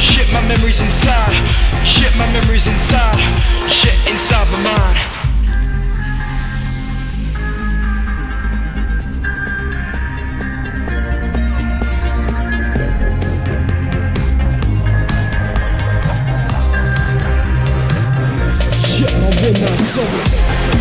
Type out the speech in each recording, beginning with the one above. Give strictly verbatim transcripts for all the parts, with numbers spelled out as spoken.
Shit, my memories inside. Shit, my memories inside. Shit inside my mind. Shit, my one nine seven.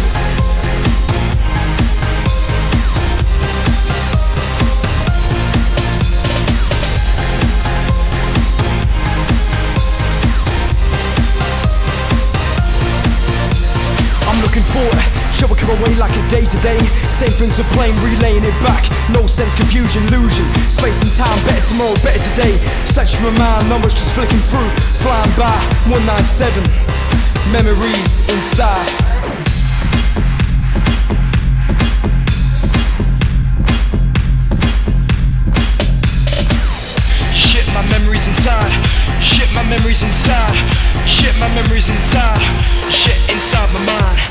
Looking for it, shall we come away like a day to day? Same things are playing, relaying it back. No sense, confusion, illusion. Space and time, better tomorrow, better today. Search for my mind, numbers just flicking through. Flying by, one nine seven. Memories inside. Shit, my memories inside. Shit, my memories inside. Shit, my memories inside. Shit inside my mind.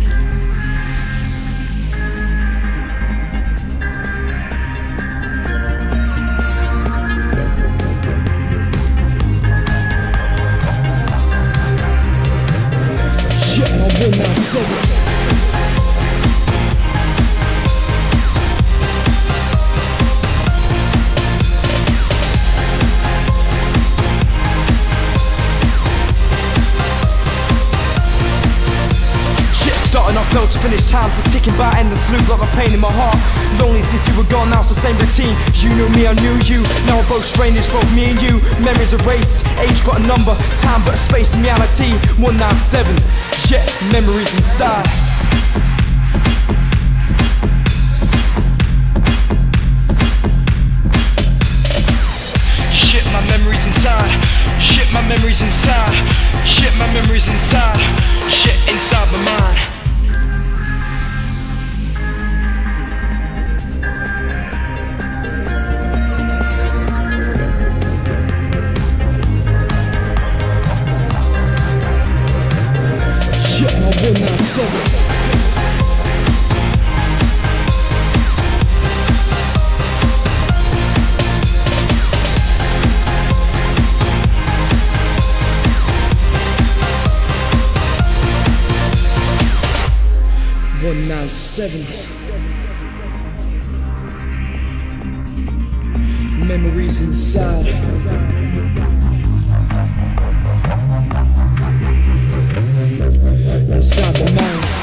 Shit, my one nine seven. Starting off felt to finish, time to ticking by endless loop like a pain in my heart. Lonely since you were gone, now it's the same routine. You knew me, I knew you. Now we're both strangers, both me and you. Memories erased, age but a number, time but a space in reality. one nine seven, yeah, memories inside. Shit, my memories inside. Shit, my memories inside. Shit, my memories inside. Shit inside my mind. Shit, my one nine seven. one nine seven. Memories inside. Inside the mind.